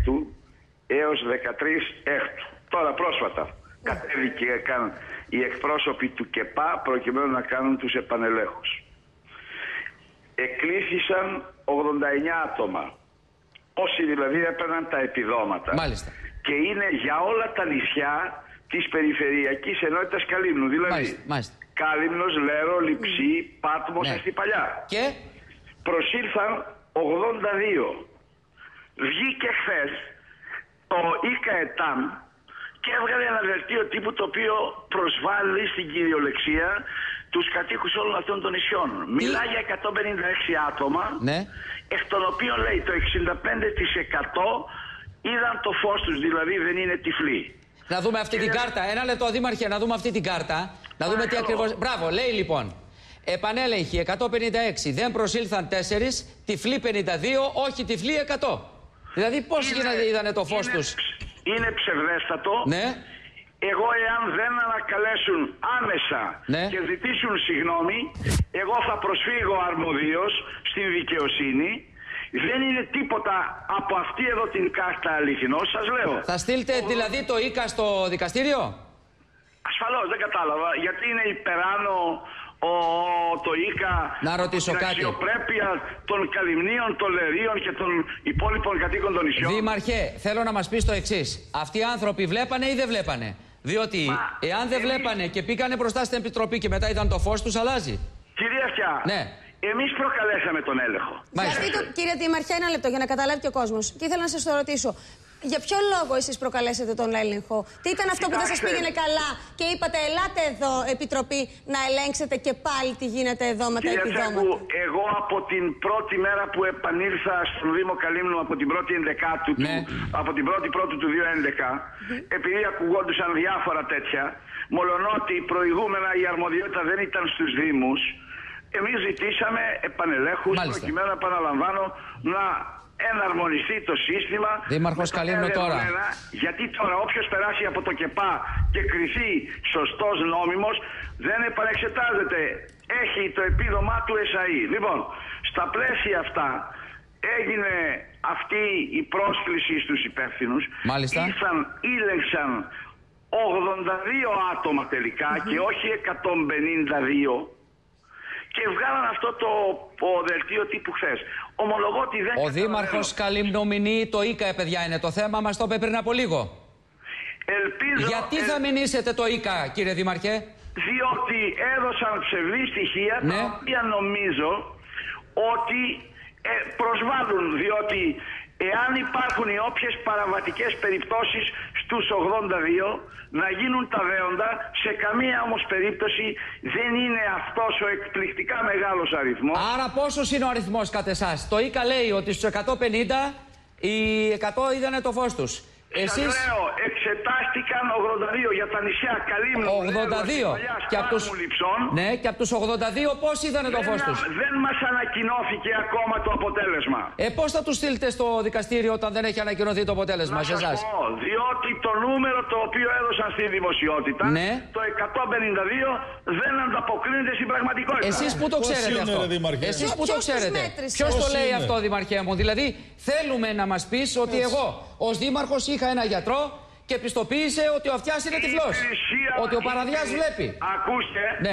Τρίτου έως 13 Έκτου. Τώρα πρόσφατα κατέβηκαν οι εκπρόσωποι του ΚΕΠΑ προκειμένου να κάνουν τους επανελέγχους. Εκλήθησαν 89 άτομα. Όσοι δηλαδή έπαιρναν τα επιδόματα. Μάλιστα. Και είναι για όλα τα νησιά της περιφερειακής ενότητας Καλύμνου. Δηλαδή μάλιστα. Κάλυμνος, Λέρο, Λειψή, Πάτμος, ναι. Αστυπαλιά. Και προσήλθαν 82. Βγήκε χθες το ΙΚΑΕΤΑΜ και έβγαλε ένα δελτίο τύπου το οποίο προσβάλλει στην κυριολεξία τους κατοίκους όλων αυτών των νησιών. Μιλάει για 156 άτομα, ναι. εκ των οποίων λέει το 65% είδαν το φως τους, δηλαδή δεν είναι τυφλοί. Να δούμε αυτή την κάρτα. Ένα λεπτό, Δήμαρχε, να δούμε αυτή την κάρτα. Να δούμε τι ακριβώς. Μπράβο, λέει λοιπόν. Επανέλεγχοι 156, δεν προσήλθαν 4, τυφλοί 52, όχι τυφλοί 100. Δηλαδή πώς είδανε το φως τους. Είναι ψευδέστατο. Ναι. Εγώ εάν δεν ανακαλέσουν άμεσα ναι. και ζητήσουν συγγνώμη, εγώ θα προσφύγω αρμοδίως στην δικαιοσύνη. Δεν είναι τίποτα από αυτή εδώ την κάρτα αληθινός, σας λέω. Θα στείλετε δηλαδή το ΙΚΑ στο δικαστήριο. Ασφαλώς, δεν κατάλαβα. Γιατί είναι υπεράνω το ΙΚΑ να ρωτήσω την αξιοπρέπεια των Καλυμνίων, των Λερίων και των υπόλοιπων κατοίκων των νησιών. Δήμαρχε, θέλω να μας πεις το εξής. Αυτοί οι άνθρωποι βλέπανε ή δεν βλέπανε? Διότι εάν δεν βλέπανε και πήγανε μπροστά στην Επιτροπή και μετά ήταν το φως τους, αλλάζει. Κυρία Αυτιά, ναι. Εμείς προκαλέσαμε τον έλεγχο. Γιατί κύριε Δήμαρχε, ένα λεπτό για να καταλάβει και ο κόσμος. Και ήθελα να σας το ρωτήσω. Για ποιο λόγο εσείς προκαλέσετε τον έλεγχο? Τι ήταν αυτό που δεν σας πήγαινε καλά και είπατε ελάτε εδώ Επιτροπή να ελέγξετε και πάλι τι γίνεται εδώ με τα επιδόματα? Εγώ από την πρώτη μέρα που επανήλθα στο Δήμο Καλύμνου, από την 1η Ενδεκάτου, από την 1η Πρώτου του 2011, επειδή ακουγόντουσαν διάφορα τέτοια, μολονότι προηγούμενα η αρμοδιότητα δεν ήταν στους Δήμους, εμείς ζητήσαμε επανελέγχους προκειμένου, επαναλαμβάνω, να εναρμονιστεί το σύστημα. Δήμαρχος Καλύμνου τώρα. Γιατί τώρα όποιος περάσει από το ΚΕΠΑ και κριθεί σωστός, νόμιμος, δεν επανεξετάζεται. Έχει το επίδομά του ΕΣΑΗ. Λοιπόν, στα πλαίσια αυτά έγινε αυτή η πρόσκληση στους υπεύθυνους. Μάλιστα. Ήλεγξαν 82 άτομα τελικά και όχι 152. Και βγάλαν αυτό το δελτίο τύπου χθες. Ομολογώ ότι δεν. Ο Δήμαρχος Καλυμνομηνή, το ΙΚΑ, παιδιά, είναι το θέμα. Μας το είπε πριν από λίγο. Ελπίζω. Γιατί θα μηνύσετε το ΙΚΑ, κύριε Δήμαρχε? Διότι έδωσαν ψευδή στοιχεία, τα οποία νομίζω ότι προσβάλλουν. Διότι εάν υπάρχουν οι όποιες παραβατικές περιπτώσεις στους 82, να γίνουν τα δέοντα, σε καμία όμως περίπτωση δεν είναι αυτός ο εκπληκτικά μεγάλος αριθμός. Άρα πόσος είναι ο αριθμός κατ' εσάς? Το ΙΚΑ λέει ότι στους 150 οι 100 είδανε το φως τους. Εσείς... Σας λέω, εξετάστηκαν 82 για τα νησιά Καλύμνου, 82 και από τους... Ναι, και από τους 82 πώς είδανε το φως τους? Δεν μας ανακοινώθηκε ακόμα το αποτέλεσμα. Πώς θα τους στείλετε στο δικαστήριο όταν δεν έχει ανακοινωθεί το αποτέλεσμα σε εσάς? Διότι το νούμερο το οποίο έδωσαν στη δημοσιότητα, ναι, το 152, δεν ανταποκρίνεται στην πραγματικότητα. Εσείς που το ξέρετε αυτό? Εσείς που το ξέρετε? Ποιος το λέει αυτό, Δήμαρχέ μου? Δηλαδή θέλουμε να μας πεις ότι εγώ ως Δήμαρχος είχα ένα γιατρό και πιστοποίησε ότι ο Αυτιάς είναι τυφλός. Ότι ο Παραδιάς βλέπει. Ακούστε. Ναι.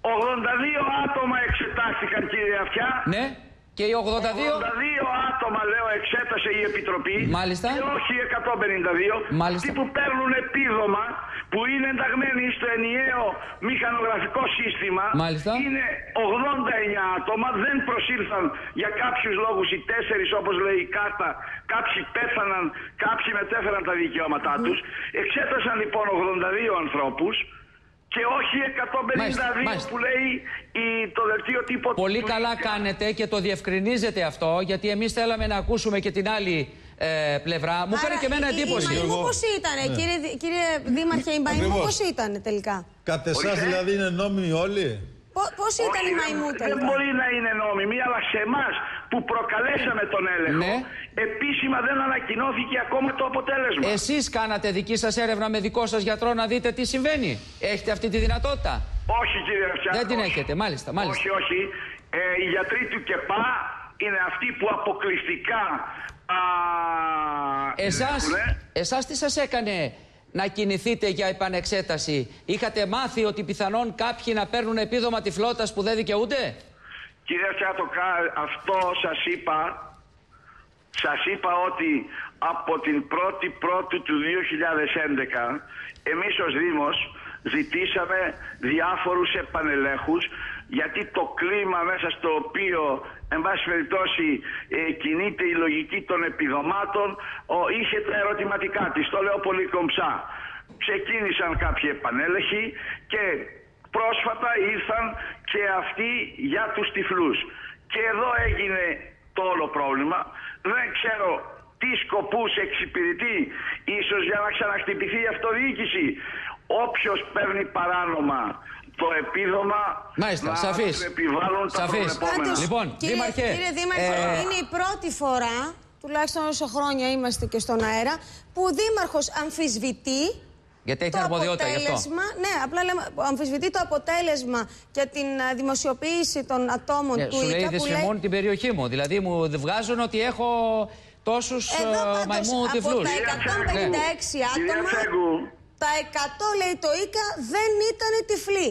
82 άτομα εξετάστηκαν, κύριε Αυτιά. Ναι. Και οι 82 άτομα, λέω, εξέτασε η Επιτροπή. Μάλιστα. Και όχι 152. Μάλιστα. Αυτοί που παίρνουν επίδομα, που είναι ενταγμένοι στο ενιαίο μηχανογραφικό σύστημα. Μάλιστα. Είναι 89 άτομα. Δεν προσήλθαν για κάποιους λόγους οι 4, όπως λέει η κάρτα. Κάποιοι πέθαναν, κάποιοι μετέφεραν τα δικαιώματά τους. Εξέτασαν λοιπόν 82 ανθρώπους. Και όχι 152 που λέει το δελτίο τύπο. Πολύ καλά κάνετε και το διευκρινίζετε αυτό, γιατί εμείς θέλαμε να ακούσουμε και την άλλη πλευρά. Μου φέρει και εμένα εντύπωση. Η Μαϊμού πώς ήτανε, κύριε Δήμαρχε, η Μαϊμού πώς ήτανε τελικά? Κατ' εσάς δηλαδή είναι νόμιμοι όλοι? Πώς ήταν η Μαϊμού τελικά? Δεν μπορεί να είναι νόμιμη, αλλά σε εμάς που προκαλέσαμε τον έλεγχο, επίσημα δεν ανακοινώθηκε ακόμα το αποτέλεσμα. Εσείς κάνατε δική σας έρευνα με δικό σας γιατρό να δείτε τι συμβαίνει? Έχετε αυτή τη δυνατότητα? Όχι, κύριε Αυτιά. Δεν την έχετε, μάλιστα. Όχι. Οι γιατροί του ΚΕΠΑ είναι αυτοί που αποκλειστικά Εσάς τι σας έκανε να κινηθείτε για επανεξέταση? Είχατε μάθει ότι πιθανόν κάποιοι να παίρνουν επίδομα τυφλότητας που δεν δικαιούνται? Κύριε Τσάτοκα, αυτό σας είπα ότι από την 1η Πρώτου του 2011 εμείς ως Δήμος ζητήσαμε διάφορους επανελέγχους, γιατί το κλίμα μέσα στο οποίο εν πάση περιπτώσει κινείται η λογική των επιδομάτων είχε τα ερωτηματικά της. Το λέω πολύ κομψά. Ξεκίνησαν κάποιοι επανέλεγχοι και πρόσφατα ήρθαν και αυτοί για τους τυφλούς. Και εδώ έγινε το όλο πρόβλημα. Δεν ξέρω τι σκοπούς εξυπηρετεί, ίσως για να ξαναχτυπηθεί η αυτοδιοίκηση. Όποιος παίρνει παράνομα το επίδομα, μάλιστα, να σαφής. του επιβάλλουν τα προεπόμενα. Λοιπόν, κύριε Δήμαρχε, είναι η πρώτη φορά, τουλάχιστον όσο χρόνια είμαστε και στον αέρα, που ο Δήμαρχος αμφισβητεί. Γιατί έχει αρμοδιότητα γι' αυτό. Ναι, απλά λέμε, αμφισβητεί το αποτέλεσμα και την δημοσιοποίηση των ατόμων του σου ΙΚΑ. λέει δυσφημούν την περιοχή μου. Δηλαδή μου βγάζουν ότι έχω τόσους μαϊμού τυφλούς. Από τα 156 άτομα, τα 100 λέει το ΙΚΑ δεν ήταν τυφλοί.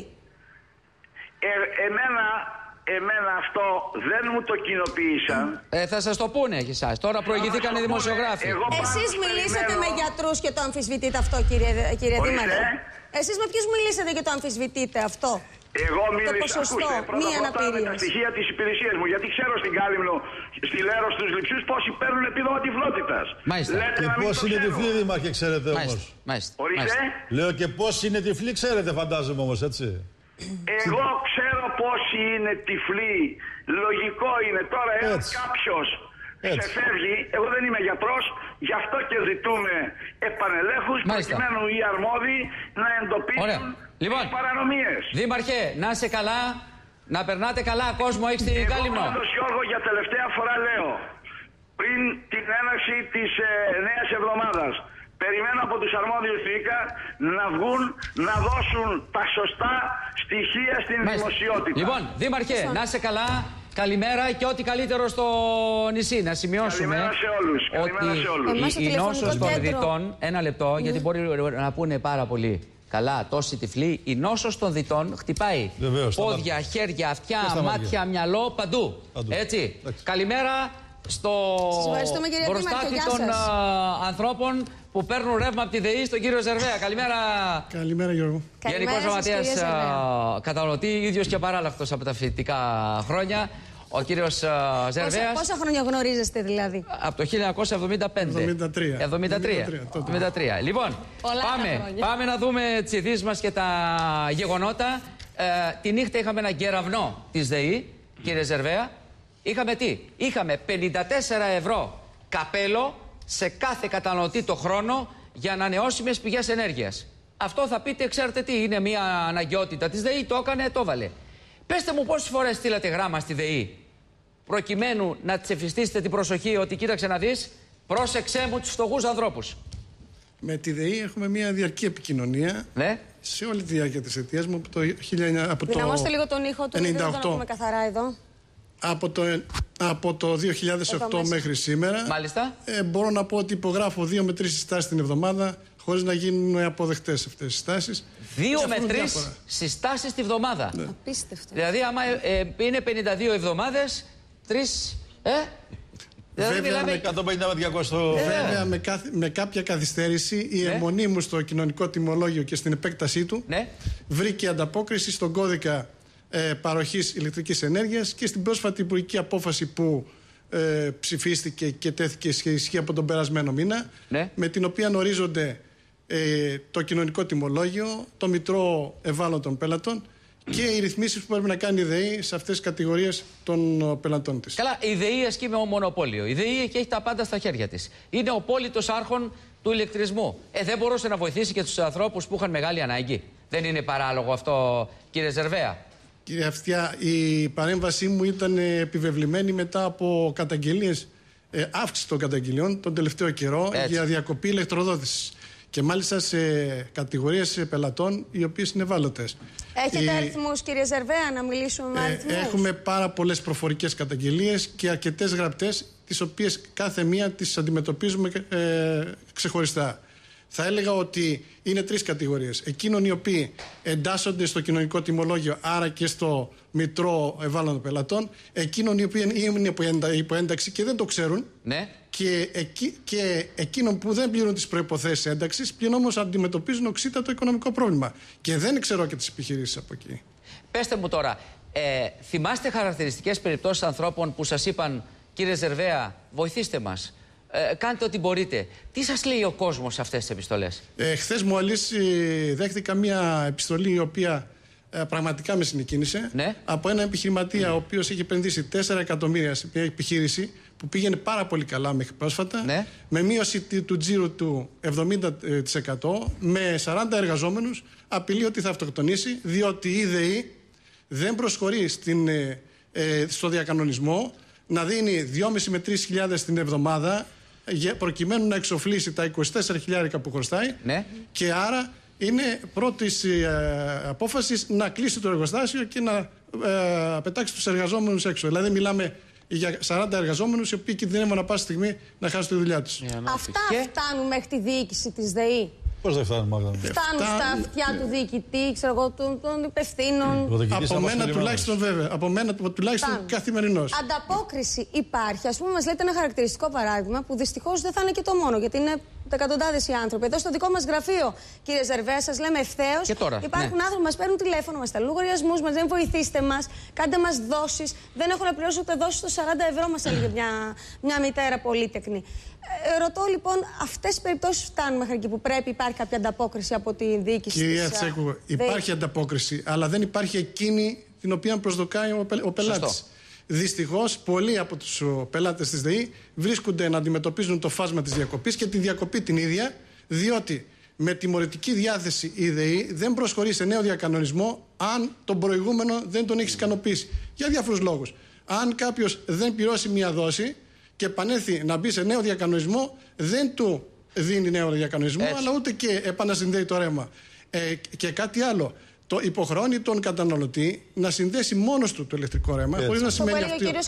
Εμένα αυτό δεν μου το κοινοποίησαν. Θα σας το πούνε εσάς. Τώρα προηγηθήκαν οι δημοσιογράφοι. Εσείς μιλήσατε με γιατρούς και το αμφισβητείτε αυτό, κύριε Δήμαρχε? Εσείς με ποιους μιλήσατε και το αμφισβητείτε αυτό? Εγώ μίλησα, το ποσοστό μη αναπηρίας. Με τα στοιχεία της υπηρεσίας μου, γιατί ξέρω στην Κάλυμνο, στη Λέρο, στους Λειψιούς πόσοι παίρνουν επίδομα τυφλότητας. Μάλιστα. Και πώς είναι τυφλοί, Δήμαρχε, ξέρετε όμως? Ορίστε. Λέω και πώς είναι τυφλοί, ξέρετε, φαντάζομαι όμως, έτσι. Εγώ ξέρω πόσοι είναι τυφλοί. Λογικό είναι. Τώρα κάποιος ξεφεύγει. Εγώ δεν είμαι γιατρός. Γι' αυτό και ζητούμε επανελέγχους προκειμένου οι αρμόδιοι να εντοπίσουν τις παρανομίες. Δήμαρχε, να είσαι καλά. Να περνάτε καλά. Κόσμο έχει στην Κάλυμνο. Εγώ Γιώργο, για τελευταία φορά λέω, πριν την έναρξη της νέας εβδομάδας, περιμένω από τους αρμόδιους του ΙΚΑ να βγουν να δώσουν τα σωστά στοιχεία στην δημοσιότητα. Λοιπόν, Δήμαρχε, να είσαι καλά. Καλημέρα και ό,τι καλύτερο στο νησί. Να σημειώσουμε ότι η νόσος των δυτών, ένα λεπτό, γιατί μπορεί να πούνε πάρα πολύ καλά τόσοι τυφλοί, η νόσος των δυτών χτυπάει πόδια, χέρια, αυτιά, μάτια, μυαλό, παντού. Έτσι. Καλημέρα στο μπροστάτι των ανθρώπων που παίρνουν ρεύμα από τη ΔΕΗ, στον κύριο Ζερβαία. Καλημέρα. Καλημέρα, Γιώργο. Γενικός Γραμματέας καταναλωτή, ίδιος και παράλλαυτος από τα φοιτητικά χρόνια. Ο κύριος Ζερβέας. Πόσα χρόνια γνωρίζεστε δηλαδή? Από το 1975. 73. Λοιπόν, πάμε να δούμε τις ειδήσεις μας και τα γεγονότα. Τη νύχτα είχαμε ένα κεραυνό της ΔΕΗ, κύριε Ζερβαία. Είχαμε τι? Είχαμε 54 ευρώ καπέλο σε κάθε καταναλωτή το χρόνο για ανανεώσιμες πηγές ενέργειας. Αυτό θα πείτε, ξέρετε τι, είναι μια αναγκαιότητα της ΔΕΗ, το έκανε, το έβαλε. Πέστε μου πόσες φορές στείλατε γράμμα στη ΔΕΗ προκειμένου να της εφιστήσετε την προσοχή ότι κοίταξε να δεις, πρόσεξέ μου τους φτωχούς ανθρώπους. Με τη ΔΕΗ έχουμε μια διαρκή επικοινωνία σε όλη τη διάρκεια της θητείας μου από το Δυναμώστε λίγο τον ήχο του, γιατί δεν τον ακούμε καθαρά εδώ. Από το 2008 μέχρι σήμερα. Μάλιστα. Μπορώ να πω ότι υπογράφω 2 με 3 συστάσεις την εβδομάδα, χωρίς να γίνουν αποδεκτές αυτές οι συστάσεις. 2 με 3 συστάσεις τη βδομάδα. Ναι. Απίστευτο. Δηλαδή, άμα είναι 52 εβδομάδες, 3. Βέβαια, μιλάμε... 150 με 200. Βέβαια, με κάποια καθυστέρηση, η αιμονή μου στο κοινωνικό τιμολόγιο και στην επέκτασή του βρήκε ανταπόκριση στον κώδικα παροχής ηλεκτρικής ενέργειας και στην πρόσφατη υπουργική απόφαση που ψηφίστηκε και τέθηκε σε ισχύ από τον περασμένο μήνα, με την οποία ορίζονται το κοινωνικό τιμολόγιο, το μητρό ευάλωτων πελατών και οι ρυθμίσεις που πρέπει να κάνει η ΔΕΗ σε αυτές τις κατηγορίες των πελατών της. Καλά, η ΔΕΗ ασκεί με μονοπόλιο. Η ΔΕΗ έχει τα πάντα στα χέρια της. Είναι ο πόλητος άρχον του ηλεκτρισμού. Δεν μπορούσε να βοηθήσει και τους ανθρώπους που είχαν μεγάλη ανάγκη? Δεν είναι παράλογο αυτό, κύριε Ζερβαία? Κύριε Αυτιά, η παρέμβασή μου ήταν επιβεβλημένη μετά από καταγγελίες, αύξηση των καταγγελιών τον τελευταίο καιρό για διακοπή ηλεκτροδότησης. Και μάλιστα σε κατηγορίες πελατών οι οποίες είναι ευάλωτες. Έχετε αριθμούς, κύριε Ζερβαία, να μιλήσουμε με αριθμούς? Έχουμε πάρα πολλές προφορικές καταγγελίες και αρκετές γραπτές, τις οποίες κάθε μία τις αντιμετωπίζουμε ξεχωριστά. Θα έλεγα ότι είναι τρεις κατηγορίες. Εκείνων οι οποίοι εντάσσονται στο κοινωνικό τιμολόγιο, άρα και στο μητρό ευάλωτων πελατών, εκείνων οι οποίοι είναι υπό ένταξη και δεν το ξέρουν, ναι. και εκείνων που δεν πληρούν τις προϋποθέσεις ένταξης, πλην όμως αντιμετωπίζουν οξύτατο οικονομικό πρόβλημα. Και δεν ξέρω και τις επιχειρήσεις από εκεί. Πέστε μου τώρα, θυμάστε χαρακτηριστικές περιπτώσεις ανθρώπων που σας είπαν, κύριε Ζερβαία, βοηθήστε μας, κάντε ό,τι μπορείτε? Τι σας λέει ο κόσμος σε αυτές τις επιστολές? Χθες μόλις δέχτηκα μια επιστολή η οποία πραγματικά με συνεκίνησε, ναι, από ένα επιχειρηματία ο οποίος έχει επενδύσει 4 εκατομμύρια σε μια επιχείρηση που πήγαινε πάρα πολύ καλά μέχρι πρόσφατα, ναι, με μείωση του τζίρου του 70%, με 40 εργαζόμενους, απειλεί ότι θα αυτοκτονήσει, διότι η ΔΕΗ δεν προσχωρεί στο διακανονισμό να δίνει 2.500 με 3.000 την εβδομάδα προκειμένου να εξοφλήσει τα 24.000 που χρωστάει, ναι, και άρα είναι πρώτης απόφασης να κλείσει το εργοστάσιο και να πετάξει τους εργαζόμενους έξω. Δηλαδή μιλάμε για 40 εργαζόμενους οι οποίοι κινδυνεύουν να πάση στιγμή να χάσουν τη δουλειά τους. Αυτά φτάνουν μέχρι τη διοίκηση της ΔΕΗ? Πώς δεν φτάνουν, Μάγδα? Φτάνουν στα αυτιά του διοικητή, ξέρω εγώ, των υπευθύνων. Από μένα τουλάχιστον, βέβαια. Από μένα τουλάχιστον καθημερινώς. Ανταπόκριση υπάρχει. Ας πούμε, μας λέτε ένα χαρακτηριστικό παράδειγμα που δυστυχώς δεν θα είναι και το μόνο, γιατί είναι εκατοντάδες οι άνθρωποι. Εδώ στο δικό μας γραφείο, κύριε Ζερβαία, σας λέμε ευθέως. Υπάρχουν άνθρωποι που μας παίρνουν τηλέφωνο, μας στέλνουν λογαριασμούς, μας λένε βοηθήστε μας, κάντε μας δόσεις. Δεν έχω να πληρώσω ούτε δόσεις, το 40 ευρώ μας έλεγε μια μητέρα πολύτεκνη. Ρωτώ λοιπόν, αυτές οι περιπτώσεις φτάνουν μέχρι εκεί που πρέπει? Υπάρχει κάποια ανταπόκριση από τη διοίκηση? Κυρία Τσέκου, υπάρχει ανταπόκριση, αλλά δεν υπάρχει εκείνη την οποία προσδοκάει ο πελάτης. Δυστυχώς, πολλοί από τους πελάτες της ΔΕΗ βρίσκονται να αντιμετωπίζουν το φάσμα της διακοπής και τη διακοπή την ίδια, διότι με τιμωρητική διάθεση η ΔΕΗ δεν προσχωρεί σε νέο διακανονισμό αν τον προηγούμενο δεν τον έχει ικανοποιήσει. Για διάφορους λόγους. Αν κάποιος δεν πληρώσει μία δόση και επανέλθει να μπει σε νέο διακανονισμό, δεν του δίνει νέο διακανονισμό, αλλά ούτε και επανασυνδέει το ρεύμα. Και κάτι άλλο. Το υποχρεώνει τον καταναλωτή να συνδέσει μόνος του το ηλεκτρικό ρεύμα, χωρίς να σημαίνει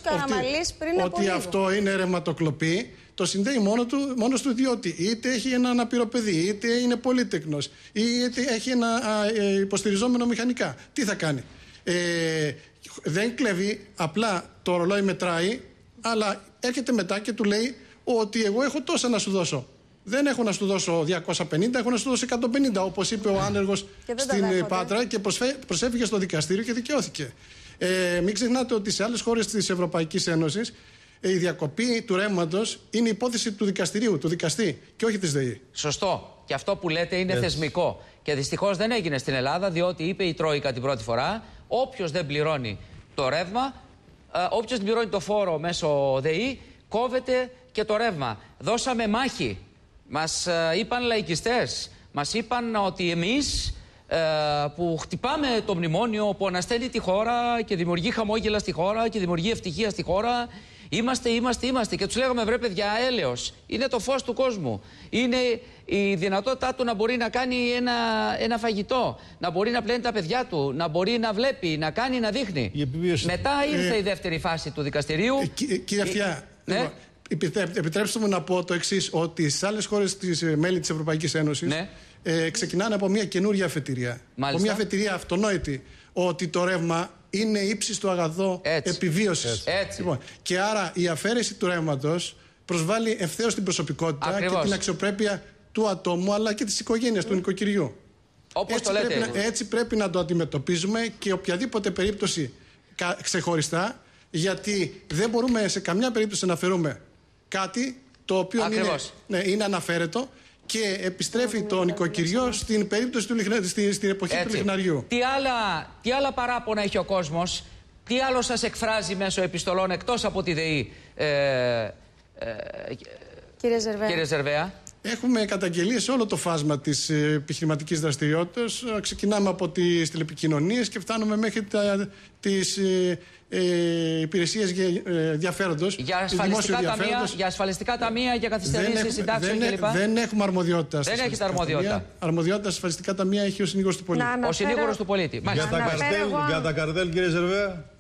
ότι αυτό είναι ρευματοκλοπή. Το συνδέει μόνος του, διότι είτε έχει ένα αναπήρο παιδί, είτε είναι πολύτεκνος, είτε έχει ένα υποστηριζόμενο μηχανικά. Τι θα κάνει? Δεν κλέβει, απλά το ρολόι μετράει, αλλά έρχεται μετά και του λέει ότι εγώ έχω τόσα να σου δώσω. Δεν έχω να σου δώσω 250, έχω να σου δώσω 150, όπως είπε ο άνεργος στην Πάτρα, και προσέφηκε στο δικαστήριο και δικαιώθηκε. Μην ξεχνάτε ότι σε άλλες χώρες της Ευρωπαϊκής Ένωσης η διακοπή του ρεύματος είναι υπόθεση του δικαστηρίου, του δικαστή, και όχι της ΔΕΗ. Σωστό. Και αυτό που λέτε είναι θεσμικό. Και δυστυχώς δεν έγινε στην Ελλάδα, διότι είπε η Τρόικα την πρώτη φορά, όποιος δεν πληρώνει το ρεύμα, όποιος δεν πληρώνει το φόρο μέσω ΔΕΗ, κόβεται και το ρεύμα. Δώσαμε μάχη. Μας είπαν λαϊκιστές, μας είπαν ότι εμείς που χτυπάμε το μνημόνιο που αναστέλει τη χώρα και δημιουργεί χαμόγελα στη χώρα και δημιουργεί ευτυχία στη χώρα, είμαστε. Και τους λέγαμε, βρε παιδιά, έλεος, είναι το φως του κόσμου. Είναι η δυνατότητά του να μπορεί να κάνει ένα φαγητό, να μπορεί να πλένει τα παιδιά του, να μπορεί να βλέπει, να κάνει, να δείχνει. Μετά ήρθε η δεύτερη φάση του δικαστηρίου. Κύριε Αυτιά, επιτρέψτε μου να πω το εξής, ότι στις άλλες χώρες μέλη της Ευρωπαϊκής Ένωσης ξεκινάνε από μια καινούργια αφετηρία. Από μια αφετηρία αυτονόητη, ότι το ρεύμα είναι ύψιστο αγαθό επιβίωσης. Λοιπόν, και άρα η αφαίρεση του ρεύματος προσβάλλει ευθέως την προσωπικότητα και την αξιοπρέπεια του ατόμου, αλλά και της οικογένειας, του νοικοκυριού. Έτσι πρέπει να το αντιμετωπίζουμε, και οποιαδήποτε περίπτωση ξεχωριστά, γιατί δεν μπορούμε σε καμιά περίπτωση να αφαιρούμε κάτι το οποίο είναι αναφέρετο και επιστρέφει το νοικοκυριό στην περίπτωση στην εποχή του λιχναριού. Τι άλλα παράπονα έχει ο κόσμος, τι άλλο σας εκφράζει μέσω επιστολών εκτός από τη ΔΕΗ, κύριε Ζερβαία? Έχουμε καταγγελίες σε όλο το φάσμα της επιχειρηματικής δραστηριότητας. Ξεκινάμε από τις τηλεπικοινωνίες και φτάνουμε μέχρι τις υπηρεσίες ενδιαφέροντος. Για ασφαλιστικά ταμεία, για καθυστερήσεις συντάξεων κλπ. Δεν έχουμε αρμοδιότητα. Δεν έχετε αρμοδιότητα. Αρμοδιότητα στα ασφαλιστικά ταμεία έχει ο συνήγορος του πολίτη. Ο συνήγορος του πολίτη. Για τα καρτέλ, κύριε Ζερβαία.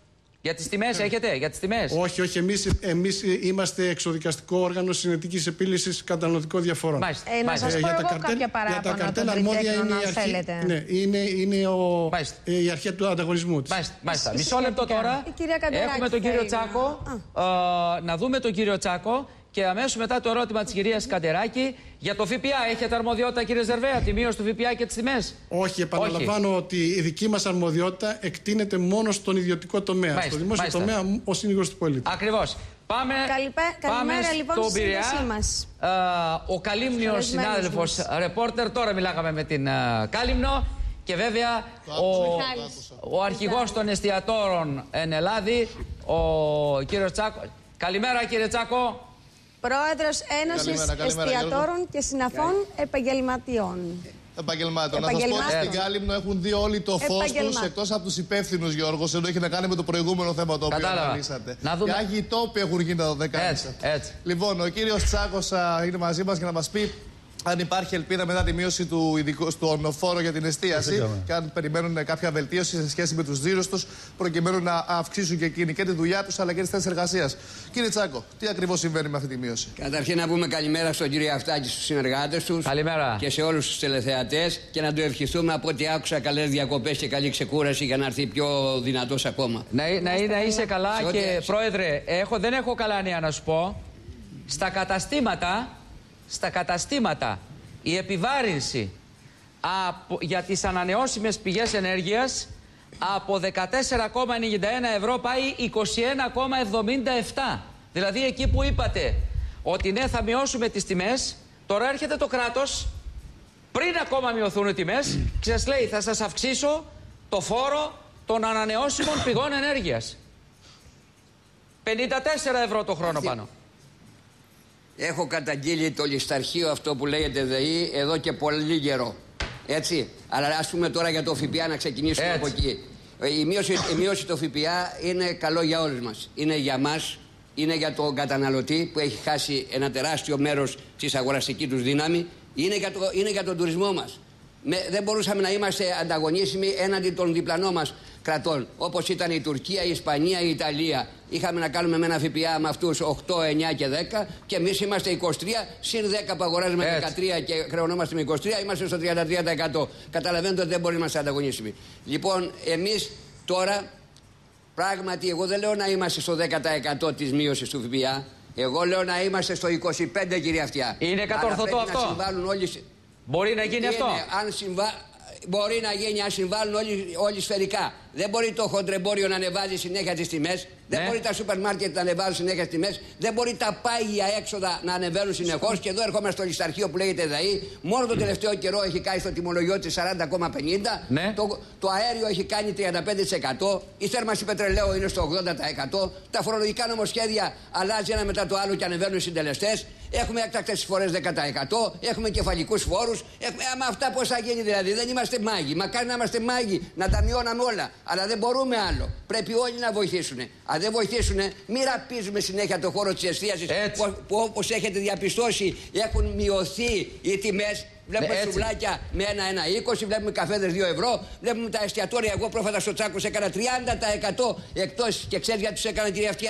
Για τις τιμές έχετε, για τις τιμές. Όχι, εμείς είμαστε εξοδικαστικό όργανο συνετικής επίλυσης καταναλωτικών διαφορών. Να σας πω εγώ κάποια παράπονα των τριτέκνων, αν θέλετε. Ναι, είναι η αρχή του ανταγωνισμού της. Μάλιστα. Μισό λεπτό τώρα. Έχουμε τον κύριο Τσάκο. Να δούμε τον κύριο Τσάκο. Και αμέσως μετά το ερώτημα της κυρίας Καντεράκη για το ΦΠΑ. Έχετε αρμοδιότητα, κύριε Ζερβέα, τη μείωση του ΦΠΑ και τις τιμές? Όχι, επαναλαμβάνω ότι η δική μας αρμοδιότητα εκτείνεται μόνο στον ιδιωτικό τομέα. Στο δημόσιο τομέα, ο σύνοικος του πολίτη. Ακριβώς. Πάμε λοιπόν, στον Πειραιά. Ο Καλύμνιος συνάδελφος ρεπόρτερ. Τώρα μιλάγαμε με την Κάλυμνο. Και βέβαια ο αρχηγός των εστιατόρων εν Ελλάδη, ο κύριος Τσάκο. Καλημέρα, κύριε Τσάκο. Πρόεδρος Ένωσης Εστιατόρων και Συναφών Επαγγελματιών. Επαγγελμάτων. Να σας πω ότι στην Κάλυμνο έχουν δει όλοι το φως τους, εκτός από τους υπεύθυνους, Γιώργος, ενώ έχει να κάνει με το προηγούμενο θέμα το οποίο αναλύσατε. Και άγιοι τόποι έχουν γίνει τα 12 μέσα. Λοιπόν, ο κύριος Τσάκος είναι μαζί μας για να μας πει αν υπάρχει ελπίδα μετά τη μείωση του φόρου για την εστίαση και αν περιμένουν κάποια βελτίωση σε σχέση με τους τζίρους τους, προκειμένου να αυξήσουν και εκείνοι και τη δουλειά τους αλλά και τις θέσεις εργασίας. Κύριε Τσάκο, τι ακριβώς συμβαίνει με αυτή τη μείωση? Καταρχήν να πούμε καλημέρα στον κύριο Αυτάκη, στους συνεργάτες τους. Καλημέρα. Και σε όλους τους τηλεθεατές και να του ευχηθούμε από ό,τι άκουσα καλές διακοπές και καλή ξεκούραση για να έρθει πιο δυνατός ακόμα. Να είσαι καλά και πρόεδρε, δεν έχω καλά νέα να σου πω. Στα καταστήματα η επιβάρυνση για τις ανανεώσιμες πηγές ενέργειας από 14,91 ευρώ πάει 21,77. Δηλαδή εκεί που είπατε ότι ναι, θα μειώσουμε τις τιμές, τώρα έρχεται το κράτος πριν ακόμα μειωθούν οι τιμές και σας λέει θα σας αυξήσω το φόρο των ανανεώσιμων πηγών ενέργειας. 54 ευρώ το χρόνο πάνω. Έχω καταγγείλει το λησταρχείο αυτό που λέγεται ΔΕΗ εδώ και πολύ καιρό. Έτσι. Αλλά ας πούμε τώρα για το ΦΠΑ να ξεκινήσουμε από εκεί. Η μείωση του ΦΠΑ είναι καλό για όλους μας. Είναι για μας, είναι για τον καταναλωτή που έχει χάσει ένα τεράστιο μέρος της αγοραστικής του δύναμη. Είναι για τον τουρισμό μας. Δεν μπορούσαμε να είμαστε ανταγωνίσιμοι έναντι των διπλανών μας κρατών, όπως ήταν η Τουρκία, η Ισπανία, η Ιταλία. Είχαμε να κάνουμε με ένα ΦΠΑ με αυτούς 8, 9 και 10 και εμείς είμαστε 23, συν 10 που αγοράζουμε 13 και χρεωνόμαστε με 23, είμαστε στο 33%. Καταλαβαίνετε ότι δεν μπορεί να είμαστε ανταγωνίσιμοι. Λοιπόν, εμείς τώρα, πράγματι, εγώ δεν λέω να είμαστε στο 10% της μείωσης του ΦΠΑ. Εγώ λέω να είμαστε στο 25, κύριε Αυτιά. Είναι κατορθωτό αυτό? Να συμβάλλουν όλοι. Μπορεί να γίνει αυτό? Μπορεί να γίνει αν συμβάλλουν όλοι σφαιρικά. Δεν μπορεί το χοντρεμπόριο να ανεβάζει συνέχεια τις τιμές. Δεν μπορεί τα σούπερ μάρκετ να ανεβάζουν συνέχεια τις τιμές. Δεν μπορεί τα πάγια έξοδα να ανεβαίνουν συνεχώς. Και εδώ ερχόμαστε στο λησταρχείο που λέγεται ΔΑΗ. Μόνο το τελευταίο καιρό έχει κάνει στο τιμολογιό της 40,50. Το αέριο έχει κάνει 35%. Η θέρμανση πετρελαίου είναι στο 80%. Τα φορολογικά νομοσχέδια αλλάζει ένα μετά το άλλο και ανεβαίνουν οι συντελεστές. Έχουμε έκτακτες εισφορές 10%. Έχουμε κεφαλικούς φόρους. Άμα αυτά πώς θα γίνει δηλαδή? Δεν είμαστε μάγοι. Μακάρι να είμαστε μάγοι, να τα μειώναμε όλα. Αλλά δεν μπορούμε άλλο. Πρέπει όλοι να βοηθήσουν. Αν δεν βοηθήσουν, μην ραπίζουμε συνέχεια το χώρο της εστίασης που όπως έχετε διαπιστώσει έχουν μειωθεί οι τιμές. Βλέπουμε σουβλάκια με 1,20, βλέπουμε καφέδες 2 ευρώ, βλέπουμε τα εστιατόρια. Εγώ πρόφατα στο Τσάκος έκανα 30% εκτός και ξέρεις γιατί τους έκανα, κυρία Αυτιά?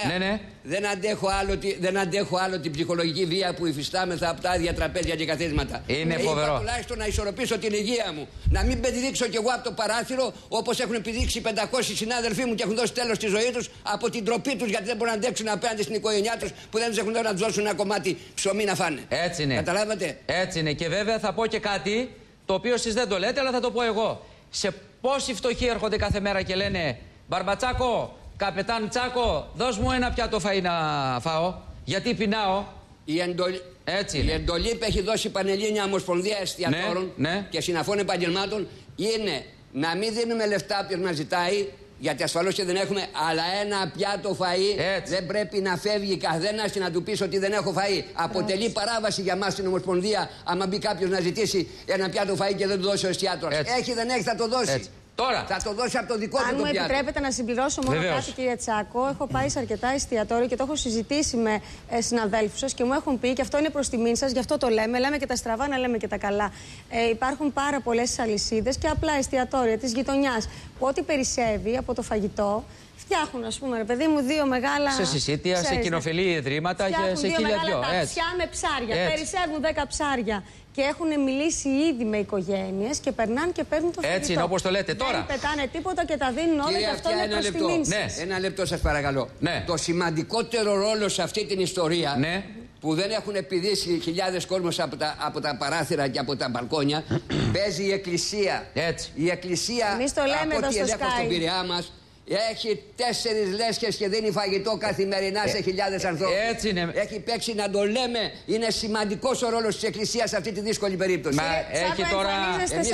Δεν αντέχω άλλο την ψυχολογική βία που υφιστάμεθα από τα άδεια τραπέζια και καθίσματα. Είναι φοβερό. Είπα τουλάχιστον να ισορροπήσω την υγεία μου. Να μην πηδήξω κι εγώ από το παράθυρο όπως έχουν πηδήξει 500 συνάδελφοί μου και έχουν δώσει τέλος στη ζωή τους από την τροπή τους γιατί δεν μπορούν να αντέξουν απέναντι στην οικογένειά τους που δεν τους έχουν δώσει να τους δώσουν ένα κομμάτι ψωμί να φάνε. Έτσι είναι. Καταλάβατε? Έτσι είναι. Και βέβαια θα πω και κάτι το οποίο εσείς δεν το λέτε, αλλά θα το πω εγώ. Σε πόσοι φτωχοί έρχονται κάθε μέρα και λένε Μπαρμπατσάκο, καπετάν Τσάκο, δώσ' μου ένα πιάτο φαΐ να φάω, γιατί πεινάω. Η εντολή που έχει δώσει η Πανελλήνια Ομοσπονδία Εστιατόρων και Συναφών Επαγγελμάτων είναι να μην δίνουμε λεφτά ποιος μας ζητάει, γιατί ασφαλώς και δεν έχουμε, αλλά ένα πιάτο φαΐ δεν πρέπει να φεύγει καθένας και να του πεις ότι δεν έχω φαΐ. Αποτελεί παράβαση για μας στην Ομοσπονδία άμα μπει κάποιος να ζητήσει ένα πιάτο φαΐ και δεν του δώσει ο εστιατόρας. Έχει, δεν έχει, θα το δώσει. Τώρα. Θα το δώσει από το δικό του Αν το μου πιάτο. επιτρέπετε να συμπληρώσω μόνο κάτι, κύριε Τσάκο, έχω πάει σε αρκετά εστιατόρια και το έχω συζητήσει με συναδέλφους σας και μου έχουν πει, και αυτό είναι προς τιμήν σας, γι' αυτό το λέμε. Λέμε και τα στραβά, να λέμε και τα καλά. Υπάρχουν πάρα πολλές αλυσίδες και απλά εστιατόρια της γειτονιάς που ό,τι περισσεύει από το φαγητό. Φτιάχνουν, ας πούμε, ρε παιδί μου, δύο μεγάλα. Σε συσίτια, σε κοινοφιλή ιδρύματα και σε δύο χίλια μεγάλα ταψιά με ψάρια. Περισσεύουν 10 ψάρια. Και έχουν μιλήσει ήδη με οικογένειες και περνάνε και παίρνουν το φαγητό. Έτσι είναι, όπως το λέτε τώρα. Δεν πετάνε τίποτα και τα δίνουν όλα, και αυτό είναι προς τιμήν σας. Ένα λεπτό, σας παρακαλώ. Ναι. Το σημαντικότερο ρόλο σε αυτή την ιστορία. Ναι. Που δεν έχουν επιδίσει χιλιάδες κόσμος από τα παράθυρα και από τα μπαλκόνια, παίζει η Εκκλησία. Έτσι. Η Εκκλησία, εμείς το λέμε από ό,τι εδώ στο ελέγχω στον Πειραιά μας, έχει 4 λέσχες και δίνει φαγητό καθημερινά σε χιλιάδες ανθρώπους. Έτσι είναι. Έχει παίξει, να το λέμε, είναι σημαντικός ο ρόλος της Εκκλησίας σε αυτή τη δύσκολη περίπτωση. Μα έχει τώρα. Εμείς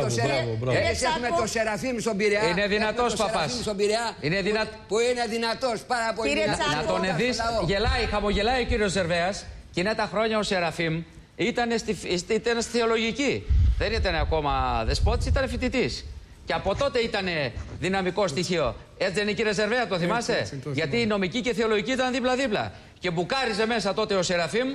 έχουμε το Σεραφείμ στον Πειραιά. Είναι δυνατός παπάς. Που είναι δυνατός πάρα πολύ. Να τον δεις, χαμογελάει ο κύριος Ζερβέας. Και είναι τα χρόνια ο Σεραφείμ ήταν στη θεολογική. Δεν ήταν ακόμα δεσπότης, ήταν φοιτητής. Και από τότε ήταν δυναμικό στοιχείο. Έτσι δεν είναι, κύριε Ζερβέα, το θυμάστε? Έτσι, γιατί η νομική και η θεολογική ήταν δίπλα-δίπλα. Και μπουκάριζε μέσα τότε ο Σεραφείμ,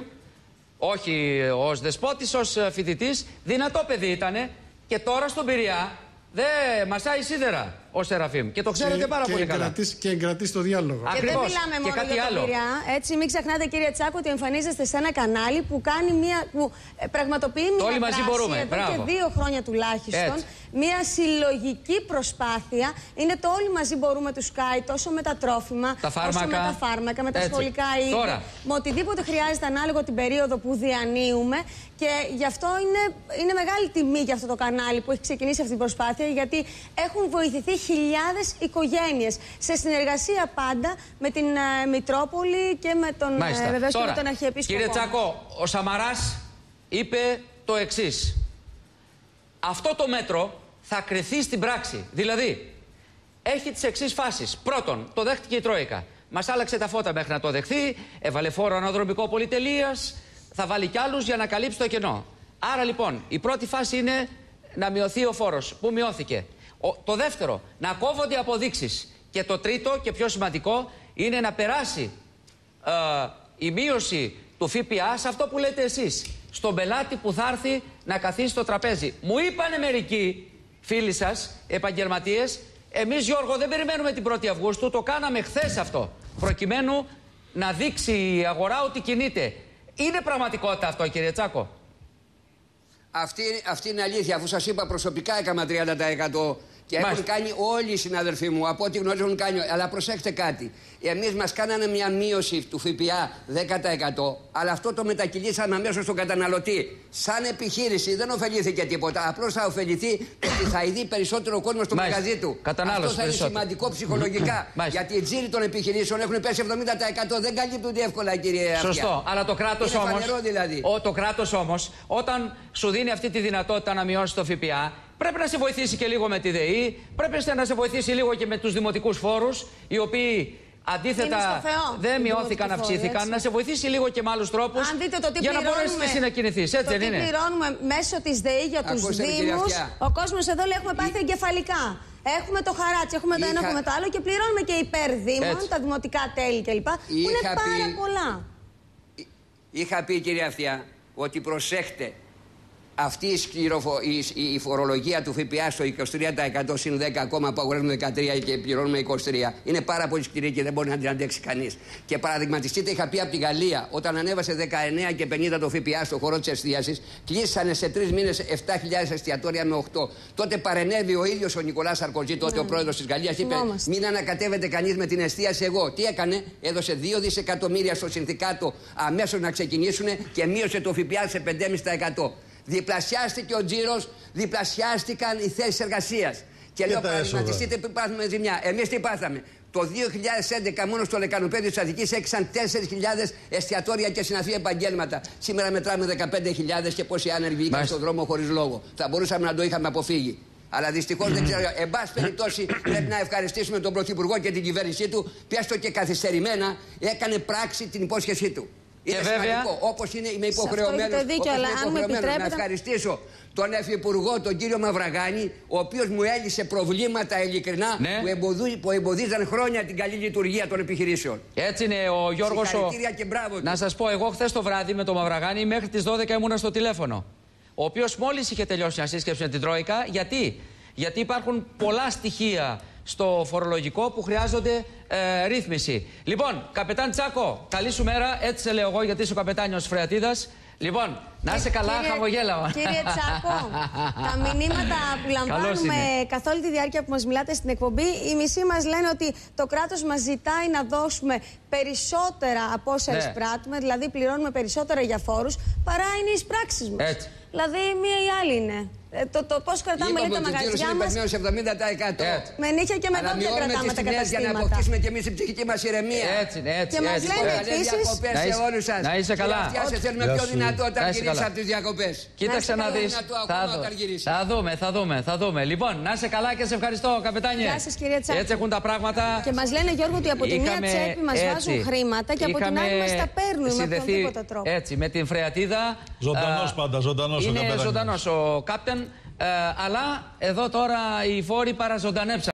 όχι ως δεσπότης, ως φοιτητής. Δυνατό παιδί ήτανε. Και τώρα στον Πειραιά δεν μασάει σίδερα ο Σεραφείμ. Και το ξέρετε πάρα πολύ καλά. Και εγκρατεί το διάλογο. Και δεν μιλάμε μόνο για τον Πειραιά. Έτσι, μην ξεχνάτε, κύριε Τσάκο, ότι εμφανίζεστε σε ένα κανάλι που πραγματοποιεί μια δράση εδώ και 2 χρόνια τουλάχιστον. Έτσι. Μια συλλογική προσπάθεια. Είναι το όλοι μαζί μπορούμε του Sky, τόσο με τα τρόφιμα, όσο με τα φάρμακα, με τα σχολικά είδη. Με οτιδήποτε χρειάζεται ανάλογα την περίοδο που διανύουμε. Και γι' αυτό είναι μεγάλη τιμή για αυτό το κανάλι που έχει ξεκινήσει αυτή την προσπάθεια, γιατί έχουν βοηθηθεί χιλιάδες οικογένειες. Σε συνεργασία πάντα με την Μητρόπολη και με τον, βεβαίως, και με τον Αρχιεπίσκοπο. Κύριε Τσάκο, ο Σαμαράς είπε το εξής. Αυτό το μέτρο θα κριθεί στην πράξη. Δηλαδή, έχει τις εξής φάσεις. Πρώτον, το δέχτηκε η Τρόικα. Μας άλλαξε τα φώτα μέχρι να το δεχθεί, έβαλε φόρο αναδρομικό πολυτελείας, θα βάλει κι άλλους για να καλύψει το κενό. Άρα λοιπόν, η πρώτη φάση είναι να μειωθεί ο φόρος. Πού μειώθηκε? Το δεύτερο, να κόβονται οι αποδείξεις. Και το τρίτο και πιο σημαντικό είναι να περάσει η μείωση του ΦΠΑ σε αυτό που λέτε εσείς. Στον πελάτη που θα έρθει να καθίσει στο τραπέζι. Μου είπανε μερικοί φίλοι σας, επαγγελματίες, εμείς, Γιώργο, δεν περιμένουμε την 1η Αυγούστου, το κάναμε χθες αυτό. Προκειμένου να δείξει η αγορά ότι κινείται. Είναι πραγματικότητα αυτό, κύριε Τσάκο? Αυτή είναι αλήθεια, αφού σας είπα προσωπικά έκανα 30%. Και έχουν κάνει όλοι οι συναδελφοί μου, από ό,τι γνωρίζω έχουν κάνει. Αλλά προσέξτε κάτι. Εμείς μας κάνανε μια μείωση του ΦΠΑ 10%, αλλά αυτό το μετακυλήσαμε αμέσως στον καταναλωτή. Σαν επιχείρηση δεν ωφελήθηκε τίποτα. Απλώς θα ωφεληθεί ότι θα ειδεί περισσότερο κόσμο στο μαγαζί του. Αυτό θα είναι σημαντικό ψυχολογικά. Γιατί οι τζίροι των επιχειρήσεων έχουν πέσει 70%. Δεν καλύπτονται εύκολα, κύριε Αυτιά. Σωστό. Αλλά το κράτος όμως. Δηλαδή. Το κράτος όμως, όταν σου δίνει αυτή τη δυνατότητα να μειώσει το ΦΠΑ, πρέπει να σε βοηθήσει και λίγο με τη ΔΕΗ, πρέπει να σε βοηθήσει λίγο και με τους δημοτικούς φόρους, οι οποίοι αντίθετα δεν μειώθηκαν, αυξήθηκαν. Να σε βοηθήσει λίγο και με άλλους τρόπους για να μπορέσεις και εσύ να κινηθείς. Έτσι δεν είναι? Τι πληρώνουμε μέσω της ΔΕΗ για τους Δήμους, ο κόσμος εδώ λέει έχουμε πάθει εγκεφαλικά. Έχουμε το χαράτσι, έχουμε το ένα, έχουμε το άλλο και πληρώνουμε και υπερδήμων, τα δημοτικά τέλη κλπ. Που είναι πάρα πολλά. Είχα πει, κύριε Αυτιά, ότι προσέχτε. Αυτή η φορολογία του ΦΠΑ στο 23% συν 10 ακόμα που αγοράζουμε 13 και πληρώνουμε 23 είναι πάρα πολύ σκληρή και δεν μπορεί να την αντέξει κανείς. Και παραδειγματιστείτε, είχα πει από τη Γαλλία, όταν ανέβασε 19 και 50 το ΦΠΑ στο χώρο της εστίασης, κλείσανε σε 3 μήνες 7.000 εστιατόρια με 8. Τότε παρενέβη ο ίδιος ο Νικολάς Σαρκοζή, τότε ο πρόεδρος της Γαλλίας, είπε: μην ανακατεύεται κανείς με την εστίαση. Εγώ τι έκανε? Έδωσε 2 δισεκατομμύρια στο συνδικάτο αμέσως να ξεκινήσουν και μείωσε το ΦΠΑ σε 5,5%. Διπλασιάστηκε ο τζίρος, διπλασιάστηκαν οι θέσεις εργασίας. Και λέω, παραδειγματιστείτε που πάθαμε ζημιά. Εμείς τι πάθαμε? Το 2011 μόνο στο Λεκανοπέδιο της Αττικής έξαν 4.000 εστιατόρια και συναφή επαγγέλματα. Σήμερα μετράμε 15.000 και πόσοι άνεργοι βγήκαν στον δρόμο χωρίς λόγο. Θα μπορούσαμε να το είχαμε αποφύγει. Αλλά δυστυχώς δεν ξέρω. Εν πάση περιπτώσει, πρέπει να ευχαριστήσουμε τον Πρωθυπουργό και την κυβέρνησή του, που έστω και καθυστερημένα έκανε πράξη την υπόσχεσή του. Είναι σημαντικό. Όπως είμαι υποχρεωμένος να ευχαριστήσω τον Υφυπουργό, τον κύριο Μαυραγάνη, ο οποίος μου έλυσε προβλήματα ειλικρινά που εμποδίζαν χρόνια την καλή λειτουργία των επιχειρήσεων. Έτσι είναι ο Γιώργος. Και μπράβο του. Να σας πω, εγώ χθες το βράδυ με τον Μαυραγάνη μέχρι τις 12 ήμουνα στο τηλέφωνο. Ο οποίος μόλις είχε τελειώσει μια σύσκεψη με την Τρόικα. Γιατί υπάρχουν πολλά στοιχεία στο φορολογικό που χρειάζονται ρύθμιση. Λοιπόν, καπετάν Τσάκο, καλή σου μέρα. Έτσι σε λέω εγώ, γιατί είσαι ο καπετάνιος Φρεατίδας. Λοιπόν, να είσαι καλά, χαμογέλαω. Κύριε Τσάκο, τα μηνύματα που λαμβάνουμε καθ' όλη τη διάρκεια που μας μιλάτε στην εκπομπή, οι μισοί μας λένε ότι το κράτος μας ζητάει να δώσουμε περισσότερα από όσα εισπράττουμε, δηλαδή πληρώνουμε περισσότερα για φόρους, παρά είναι οι εισπράξεις μας. Έτσι. Δηλαδή, μία ή άλλη είναι. Το πώς κρατάμε τα μαγαζιά μας. Με νύχια και με δόντια κρατάμε τα καταστήματα. Για να αποκτήσουμε και εμείς την ψυχική μας ηρεμία. Έτσι. Και μας λένε επίσης. Να είσαι καλά. Θέλουμε πιο δυνατό όταν γυρίσει από τις διακοπές. Κοίταξε να δεις. Θα δούμε. Λοιπόν, να είσαι καλά και σε ευχαριστώ, καπετάνιε. Γεια σας, κυρία Τσάκη. Έτσι έχουν τα πράγματα. Και μας λένε, Γιώργο, ότι από τη μία τσέπη μας βάζουν χρήματα και από την άλλη μας τα παίρνουν με οποιονδήποτε τρόπο. Έτσι, με την Φρεατίδα. Ζωντανός πάντα, ζωντανός ο καπετάνιος. Είναι ζωντανός ο κάπτεν, αλλά εδώ τώρα οι φόροι παραζωντανέψαν.